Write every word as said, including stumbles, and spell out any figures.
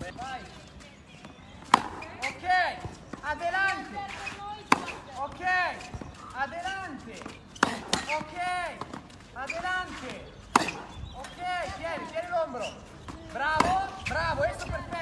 Vai. Ok, adelante. Ok, adelante. Ok, adelante. Ok, tieni, tieni l'ombro. Bravo, bravo, questo per